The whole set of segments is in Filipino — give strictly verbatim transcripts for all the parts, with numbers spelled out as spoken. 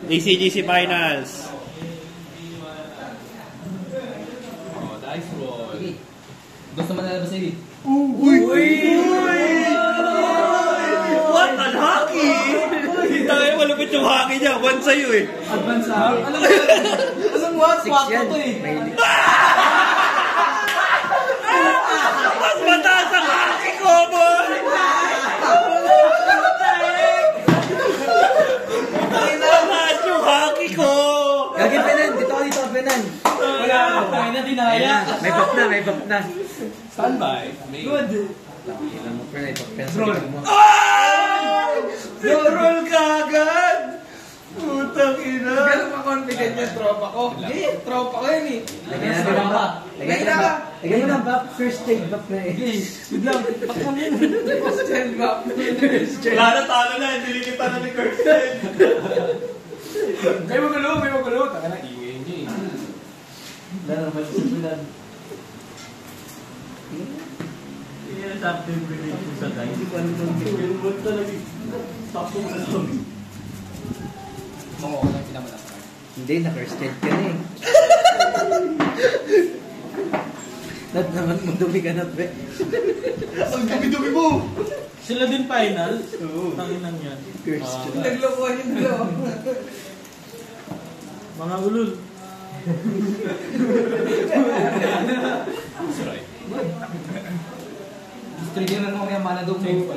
A C G C Finals. Oh, dice roll. Gusto mo nalabas na yun? Uy! Uy! What an hockey! Tayo, malupit yung hockey niya. One sa'yo eh. Advance up? Anong Anong what? Swak ko to eh. Mas mataas ang hockey ko, boy! Mataas yung hockey ko! Gagin Benan, dito ako dito, Benan. Wala, tayo na dinaya. May bap na, may bap na. Standby. Good. Ilan mo pa na ito, roll mo. Ah! Roll ka agad! Putang ina! Gano'n pa confident yung tropa ko. Hindi, tropa ko yun eh. Lagyan na ba ba? Lagyan na ba? Lagyan na ba? First aid bap na eh. Good lang. Pakam yun. First aid bap. Wala na, talo na. Hindi kita na ni Kirsten. May magulo, may magulo. Taka na, iwi niya eh. Wala na, masusunan. Yan ang sabi yung pinag ko sa guys. Hindi ko alam kung Huwag talaga. Stop ko sa zombie. Oo, wala pinamala ka. hindi, na-first aid ka na eh. Not naman mo dumi ka na, pre. Ang dumi-dumi mo! Sila din final? Oo. Tanginan yan. First aid. Naglokohan yung dalawa. Mga ulul. That's right. Trigger na nung yung mana doon mo.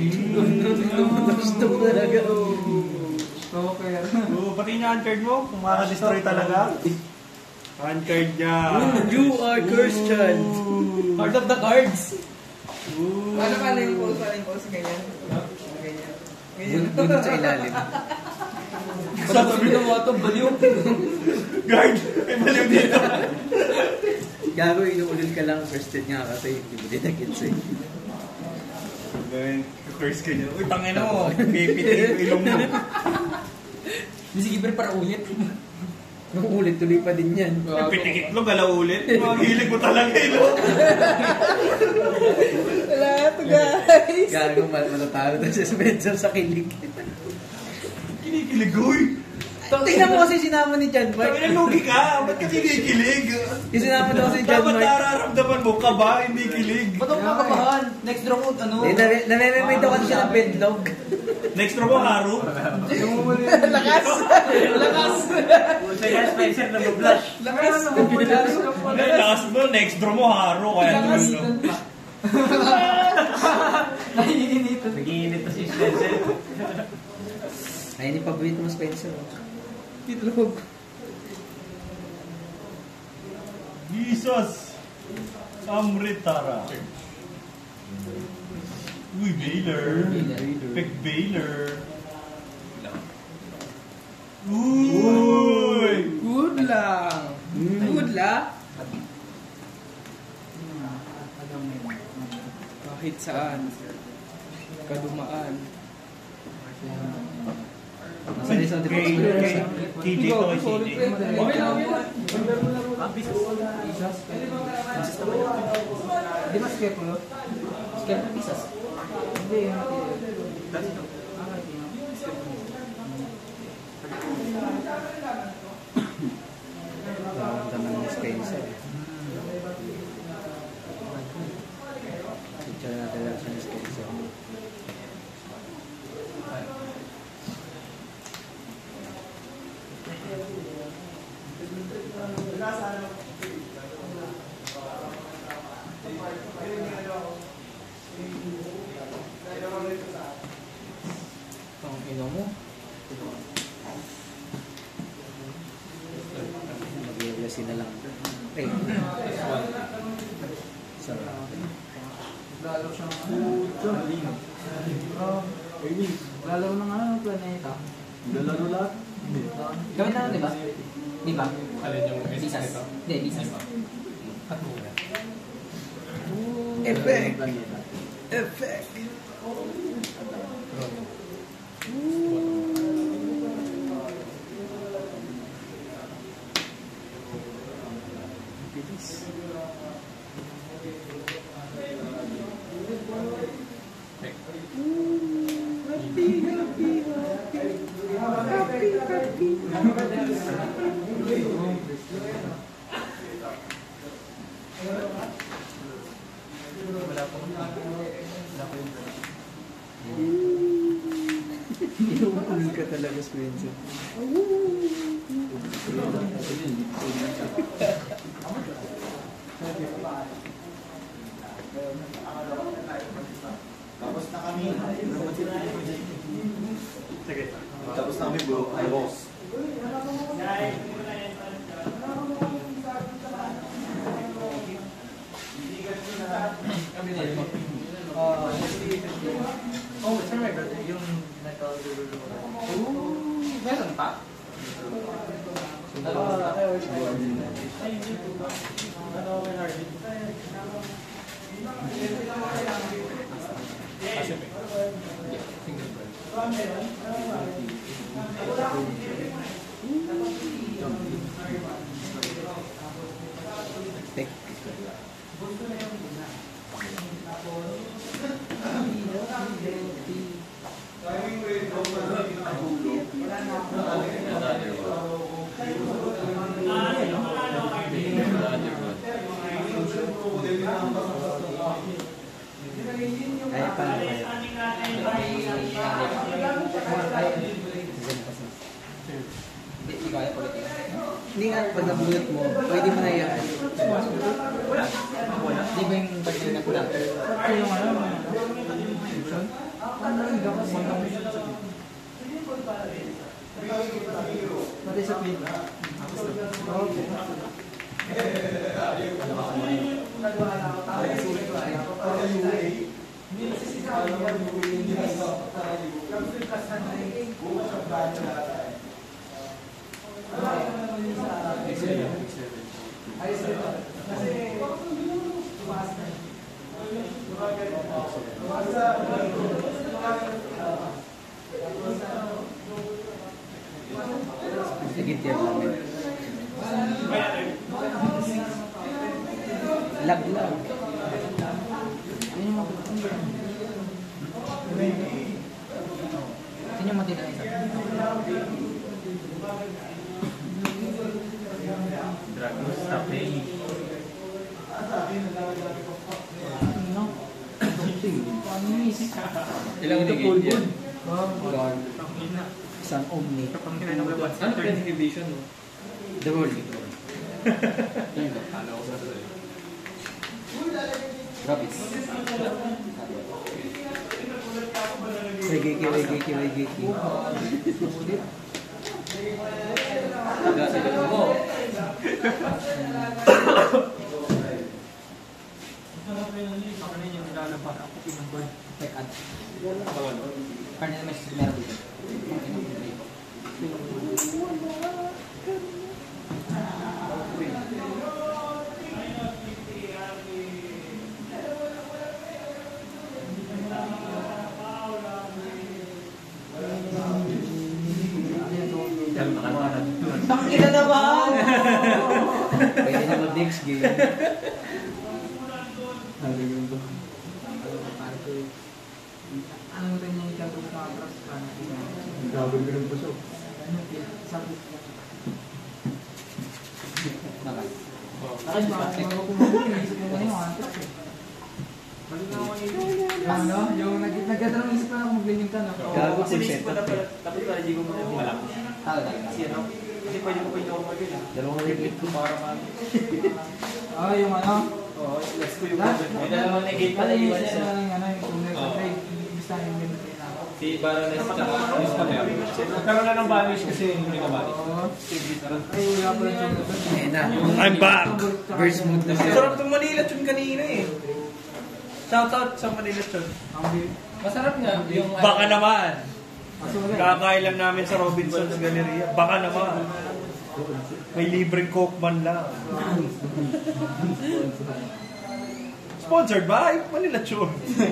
Gusto mo talaga. Okay. Oo, pati niya uncard mo. Kung makaka-destroy talaga. Uncard niya. You are Christian. Part of the cards. Ooh. Paano paano yung pulse? Paano yung pulse? Ganyan? Ganyan. Ganyan. Bunod sa ilalim. Sabi ng mga ito, baliw. Guard! May baliw dito. Gago, inuulil ka lang first aid nga kasi hindi mo din na-gets eh. Gawin, curse ka niya. Uy, tangin mo. Pipitin yung ilong mo. Hindi sige pero para ulit. Nung ulit, tuloy pa din yan. Pitikit lo, galaw ulit. Maghilig mo talaga ilong. Wala ito, guys. Gago, mal matatalo na si Spencer sa kilig. Kinikilig, uy. Tingnan mo kasi sinama ni John Mark. Tangin na, lugi ka. Ba't ka kinikilig? Yung sinama daw si John Dapat Mark. nararamdaman mo ka ba? Hindi kilig. Ba't ako kakabahan? Next draw mo, ano? Eh, nare-remind daw kasi siya ng bedlog. Next row mo, Haru. Lakas. Lakas. Kaya Spencer na blush. Lakas. Hindi, lakas mo. Next draw mo, Haru. Kaya tulong. Naiinitan. Nag-iinit na si Spencer. Ay, hindi paborito mo Spencer. Titlog. Jesus. Amritara. Uy, Baylor. Pick Baylor. Uy! Good lang. Good lang. Kahit saan. Kadumaan. Sorry, sorry. Kay K J to kay C J. Di ba skip mo? Skip mo pisas? Hindi. Nararamdaman ni Spencer. Picture natin lang siya ni Spencer. Ang ino mo. Mag-iulasin na lang. Eh. Sarap. Lalo siyang lalo ng ano ng planeta. Lalaro lahat? Gawin na lang, di ba? Di ba? Alin yung Bisas. Hindi, bisas. Effect! Effect! Happy, happy, happy. Happy, happy. Wala po. Wala po yung Inuulol ka talaga, Spencer. Tapos na kami. Sige. Tapos na kami bro. Ay, boss. Kami na yun. Ah, oh, saan may brother? Yung metal dulo. Oh, meron pa? Ah, I always Tek. Ay, paano kayo? Hindi kaya po ito. Hindi nga, pag nabunot mo, pwede mo na yan. Di ba yung pagkain na pula? Yung ano? Ano yung gamas mo? Pati sa plate. Sigit yan namin. Lag-lag. Sino yung matira isa? Dragos, tapay. Ano? Paano yung isip? Ilang nigit yan? God. Isang omni. Ano pwede edition mo? The world. Rapis. Wigiki, wigiki, wigiki. Sulit. Ako na yung nilalabas ako pinagod. Check out. Karne na may meron dito. Tangin na naman! Pwede na mag-next game. Ano rin yung gagawin sa atras? Gagawin ko ng puso. Sabi ko. Nakas. Ay, bago kumain, naisip mo na yung atras eh. Ano? Yung nagkatalang isip na ako mag-lining ka na. Gago Kasi full naisip ko na setup pala, eh. tapos pala di ko muna malak. Talaga. Kasi ano, kasi pwede ko pa yung normal yun. Dalawang limit ko. Para ka. Ah, yung ano? Oo, let's ko yung Lahat? budget. May dalawang negate Ano pala yung iwan isa isa. na yung ano, yung kung Oo. trade, ibig na yung limit na. Si Baroness tsaka Miss Pamela. Nagkaroon na ng banish kasi hindi na banish. Oo. Ay, wala pa rin yung Ayun na. I'm back! Burst mode na siya. Sarap itong Manila Chun kanina eh. Shoutout sa Manila Chun. Masarap nga yung... Baka naman. Kaso wala. Kakain lang namin sa Robinson's Galleria. Baka naman. May libreng coke man lang. Sponsored by Manila Chun.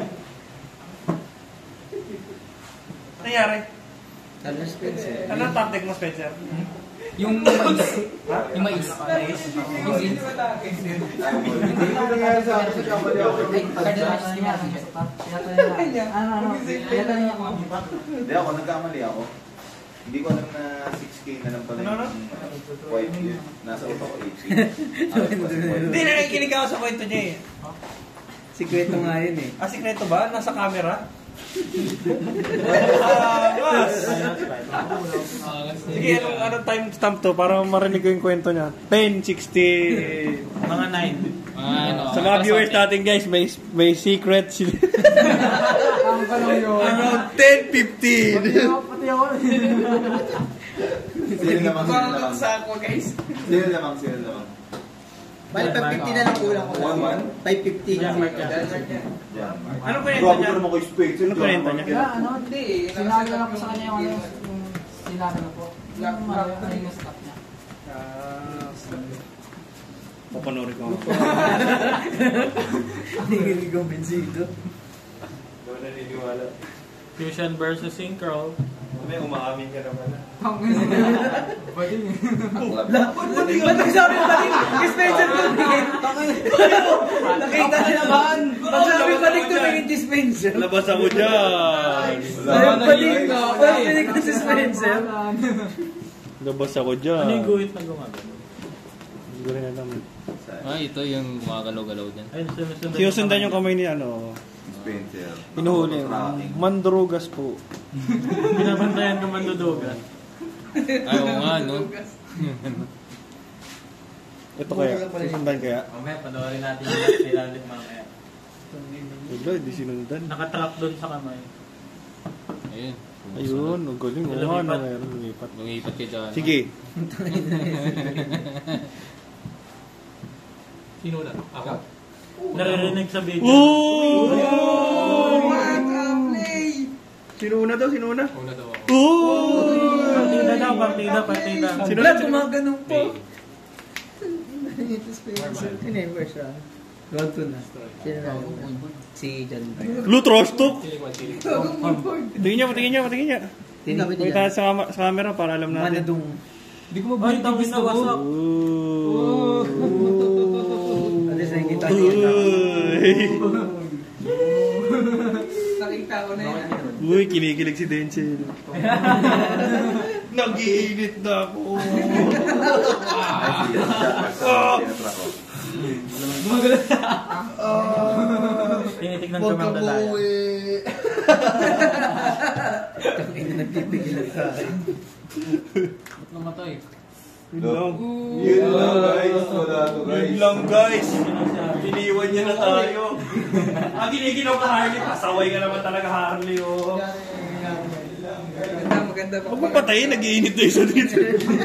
Nangyari? Ano Spencer? Ano ang tactic mo, Spencer? Yung mais. Yung mais. Yung beans. Hindi ko nangyari sa akin sa kamali ako. Ay, Cardinals, yung meron siya. Ano, ano? Kaya tayo niya kung Hindi ako, nagkamali ako. Hindi ko alam na six K na lang pala Ano, ano? yung white yun. Nasa utak ko eight K. Hindi, nakikinig ako sa kwento niya eh. Sikreto nga yun eh. Ah, sikreto ba? Nasa camera? Ah, mas! Sige, anong, anong time stamp to para marinig ko yung kwento niya? ten, sixty... Mga nine. Sa mga viewers natin guys, may may secret sila. Ang kalong yun. Around ten fifteen. Pati ako. Sino lamang, sino lamang. Sa ako guys. Sino lamang, sino lamang. Bali, five fifty na lang kulang ko. One, one? five fifty. Yan, Mark, yan. Yan. Anong kwento Grabe niya? ka naman ko spades. Anong kwento niya? Kaya ano, hindi. Sinabi ko lang po sa kanya yung ano, yung sinabi na po. Yung ano yung stop niya. Papanoorin ko. Hindi ko bensido. Doon naniniwala. Fusion versus Synchro. May umaamin ka naman. Bading. Ba't nagsabi pa rin? Dispenser tumingin. Nakita niya naman. Nagsabi pa rin tumingin dispenser. Labas ako dyan. Ayun pa din. Pag-tinig ko dispenser. Labas ako dyan. Ano yung guhit na gumagano? Hindi ko rin alam. Ah, ito yung gumagalaw-galaw dyan. Ayun, sinusundan. Sinusundan yung kamay ni ano. Spencer. Pinuhuli. Mandrugas po. Binabantayan ng mandudugan. Ay, oo nga, no? Ito kaya. Sinusundan kaya. Mamaya, panoorin natin yung nilalit mamaya. Wala, hindi sinundan. Nakatrap doon sa kamay. Ayun. Ayun, ang galing. Oo nga na meron. Lumipat. Lumipat ka dyan. Sige. Sino na? Ako? Naririnig sa video. Oh! Play! Sino una daw? Sino una? Una daw ako. Oh! Partida daw, partida, partida. Sino Wala, na? gumaganong po. May. Sino yung first round? Round two na. Sino na? Si John. Lutrostok! Silik, silik. Tingin niya, patingin niya, patingin niya. Tinapit Wait, niya. sa, cam- sa camera para alam natin. Manadong. Hindi ko mabalik ang ginawasak. Oh! At least nakikita niya. Uy! Nakita ko na yun. Uy, kinikilig si Denzel. Nag-iinit na ako. Ay, sinatrack ko. Tinitignan ko mga dadaya. Ang ina nagpipigilan sa akin. Ba't namatay? Yun lang. Yun lang guys. Wala to guys. Yun lang guys. Iniwan niya na tayo. Ang giniginaw ka Harley, pasaway ka naman talaga Harley. Oh. Maganda, maganda. Huwag mo patayin, nag-iinit na isa dito.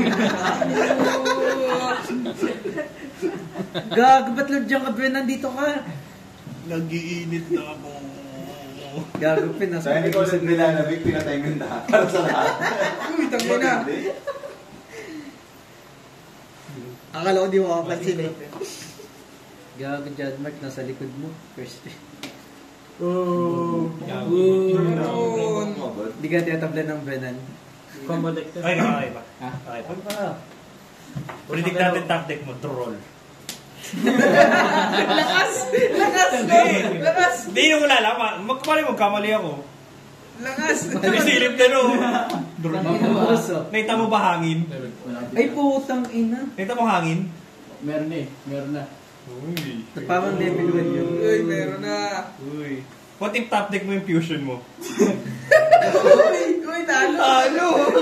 Gag, ba't lang dyan ka, Ben? Nandito ka. Nag-iinit na ako. Gago, Ben. Nasa Dahil ikaw ulit nilalabig, pinatay mo yung lahat. Para sa lahat. Uy, tangin na. Akala ko di mo makapansin eh. Gago, John Mark. Nasa likod mo. First day. Oh. Yun. Di ka tinatabla ng Benan. Combo deck test. Okay, okay pa. Okay pa. Ulitin natin tactic mo, troll. Lakas! Lakas! Hindi. Lakas! Hindi nyo wala lang. Magkamali mo, kamali ako. Lakas! Nabisilip na no. Puso. Nakita mo ba hangin? Ay, putang ina. Nakita mo hangin? Meron eh. Meron na. Uy. Parang level one yun. Uy, meron na. Uy. What if top deck mo yung fusion mo? Uy, uy, talo. Talo!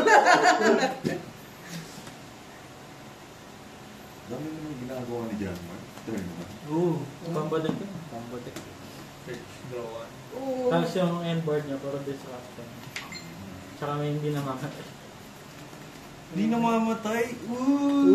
Dami naman ginagawa ni John Mark. Turn mo. Oo. Combo deck yun. Combo deck. Search, draw one. Oo. Tapos yung end board niya, puro disruption. Tsaka may hindi namamatay. Hindi namamatay. Uy.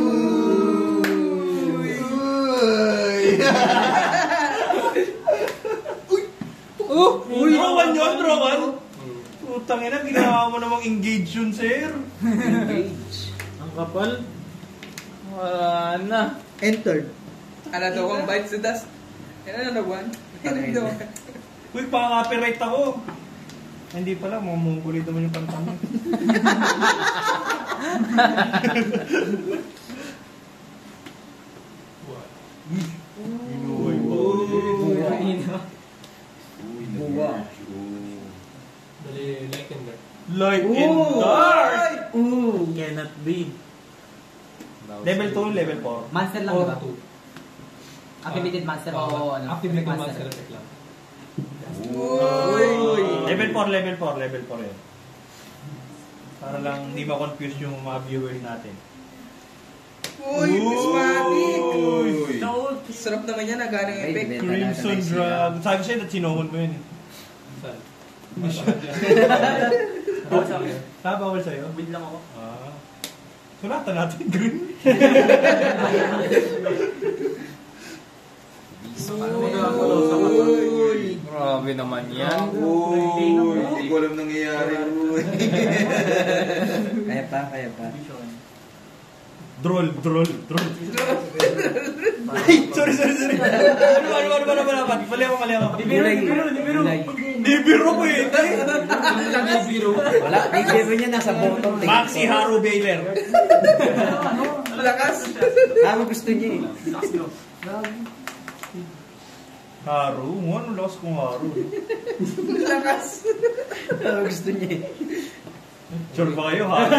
Oh! Uy! Draw one yun, draw one! Putang ina, ginawa mo namang engage yun, sir. Engage. Ang kapal. Wala na. Entered. Ano daw ang bites the dust? Ano na one? Ano daw? Uy, paka-copyright ako. Hindi pala, mamungkulit naman yung kanta mo. Uy, Uy, Buwa. nag-merge. Oh. Dali, like and that. Light and dark! Ooh. Cannot be. Level two, level four. Monster lang, Or diba? two. Activated monster o Oo, ano? activate yung monster effect lang. Level four, level four, level four yun. Para lang hindi ma-confuse yung mga viewers natin. Uy, prismatic! Uy! Sarap naman yan, nagana yung Ay, effect. beta Crimson na- Dragon. Sabi ko sa'yo na sinuhon mo yun. Saan? Ah, bawal sa'yo? Wait lang ako. Ah. Sulatan natin green. Uy! Grabe naman yan. Uy, hindi ko alam nangyayari. Uy. Kaya pa, kaya pa. Droll, droll, droll. Ay, sorry, sorry, sorry. Ano, ano, ano, ano, ano, ano, mali ako, mali ako. Kulay. Kulay. Di biro ko eh. Wala, may zero niya nasa bottom. Maxi Haru Baylor. Lakas! Tama gusto niya eh. Haru? Ano lakas kong Haru? Lakas! Tama gusto niya eh. Sure ba kayo, Haru?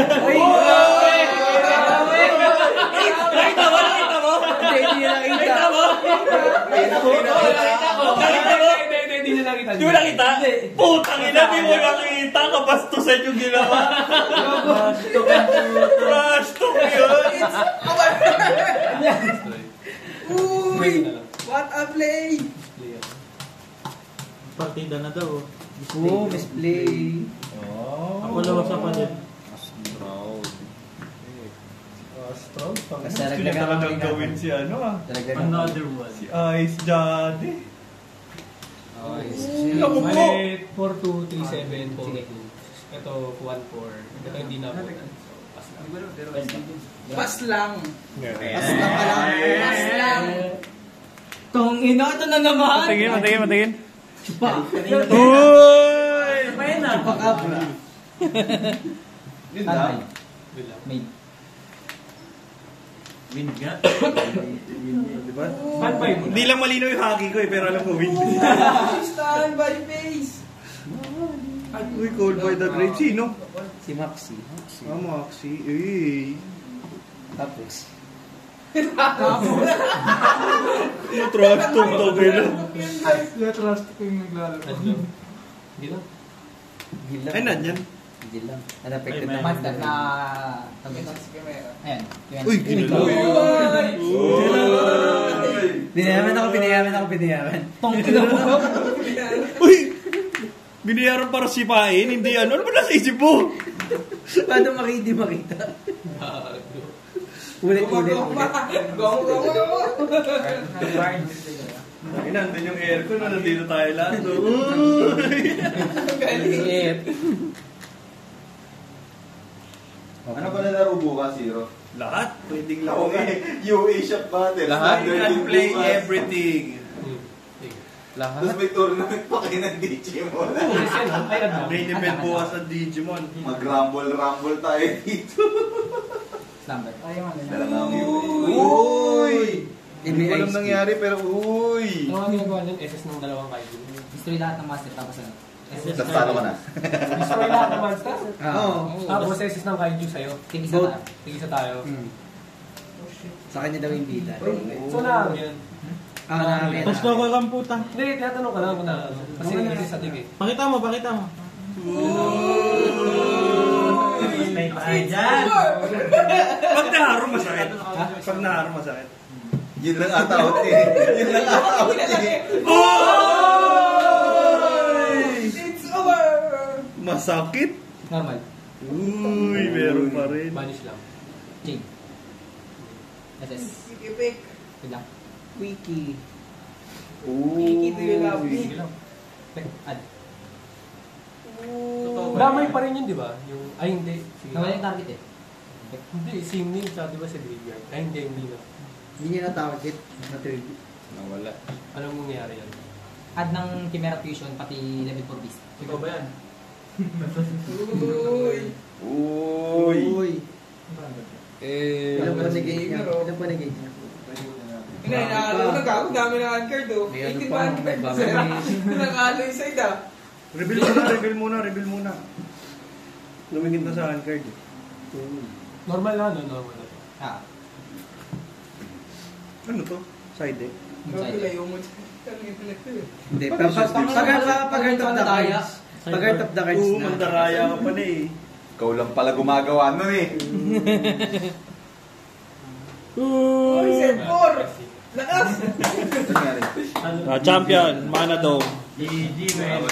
Nakita mo? Nakita mo? Hindi, hindi niya nakita. Nakita mo? Nakita mo? Nakita mo? Hindi, hindi, hindi na nakita. Di mo nakita? Putang ina, di mo nakita. Kabastusan yung ginawa. Trash talk yun! Uy! What a play! Partida na daw. Oo, misplay. Oh. Ako lawas pa din. Astral? Pang Kasi gusto niya nagdagan talagang kami gawin natin. si ano ah. Talaga Another one. Si Ice Jade. Naku po! Mali, four two, three seven, four two. Ito, one four. Ito hindi na po. Pass lang. Pas lang! Pas lang ka lang! Pas lang! Tong ina, ito na naman! Matingin, matingin, matingin. Chupa! Uy! Chupa na! Chupa ka, bro. Yun lang. Good lang. Main. Win nga. Diba? Bad vibe mo na. Hindi lang malinaw yung hockey ko eh, pero alam ko win. Stand by face! Uy, Cold by the Grave. Sino? Si Maxi. Ah, Maxi. Eh. Tapos. Yung trash talk to, girl. Trust ko yung naglalaro. Ano? Hindi lang. Gilang. Ay, nanyan. Gilang. Unaffected Ay, may- naman. Monster na... Ayan. Uy, ginalaw. Binayaman ako, binayaman ako, binayaman. Tong ina mo! Uy! Binayaran para sipain, hindi ano. Ano ba nasa isip mo? Paano makita, di makita? Ulit, ulit, ulit. Go, go, go, go! Ay, nandun yung aircon na nandito tayo lahat. Uy! Galing! Ano ba na laro bukas, Zero? Lahat. Pwedeng Ako laro nga, eh. U A Shop Battle. Lahat. You can play Bukas. everything. Hmm. Sige. Tapos may tournament pa kayo ng Digimon. Yes, yan, ah. Ay, ano? Main event bukas sa Digimon. Mag-rumble-rumble tayo dito. Slumber. Dala nga ang U A. Uy! Hindi ko alam Ice nangyari pero uy! Ano ang ginagawa niyan? S S ng dalawang kaiju. Destroy lahat ng master tapos ano? Tapos talo ka na. Destroy lahat ng monster? Oo. Tapos S S ng kaiju sa'yo. Tigisa Both. tayo. Tigisa tayo. Hmm. Sa kanya daw yung bida. So na, yan. Ah, namin. Tapos ko kang puta. Hindi, tinatanong ka lang kung na ano. Kasi hindi sa tig eh. Pakita mo, pakita mo. May tayo dyan! Pag naharo masakit. Pag naharo masakit. Yun lang ata out eh. Yun lang ata out eh. It's over! Masakit? Normal. Uy, meron pa rin. Banish lang. Chain. S S. Sikipik! Wait lang. Wiki. Kiki, do you love me? Sige lang. Add. Damay pa rin yun, di ba? Yung, ay hindi. Sige. Nawala yung target eh. Hindi, same din sa, di ba, sa graveyard. Ay hindi, hindi na. Hindi niya na-target. Na-third. Nawala. Anong mangyayari yan? Add ng Chimera Fusion pati level four beast. Ikaw ba yan? Uy! Uy! Uy. Eh, Ilan pa nag-gate niya? Ilan pa nag-gate niya? Hindi, nakakalo na gago. Dami na uncard oh. May ano eighteen pa, man. may bago. Nakakalo yung side ah. Reveal muna, reveal muna, reveal muna. Lumingin na sa hand card eh. Normal na, no? Normal na. Ah. Ano to? Side deck? Layo mo. Hindi, pero pag pag heart of the cards. Pag heart of the cards Oo, na. mandaraya ka pala eh. Ikaw lang pala gumagawa nun eh. Uy, set four! Lakas! Ito nga rin. Ah, champion, Mana Dome. G G, man.